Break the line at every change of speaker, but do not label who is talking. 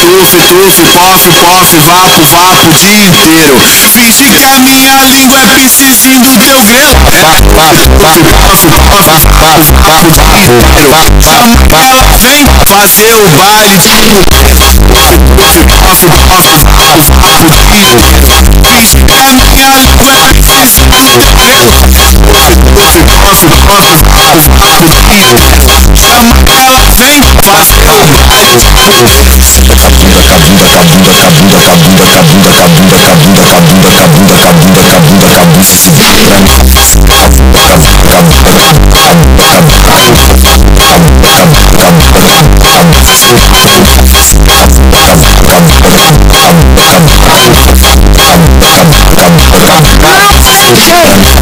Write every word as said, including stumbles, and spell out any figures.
Tufe, tufe, pof, pof, vapo, vapo o dia inteiro. Finge que a minha língua é piscizinho do teu grelo. Tufe, pof, pof, vapo, vapo o dia inteiro. Chama que ela vem fazer o baile de puteiro. Tufe, tufe, pof, pof, vapo, vapo o dia inteiro. Finge que a minha língua é piscizinho do teu grelo. Tufe, tufe, pof, pof, vapo, vapo o dia inteiro. Chama que ela vem fazer o baile de puteiro. Cabunda, cabunda, cabunda, cabunda, cabunda, cabunda, cabunda, cabunda, cabunda, cabunda, cabunda, cabunda, cabunda, se vira. Cabunda, cabunda, cabunda, cabunda, cabunda, cabunda, cabunda,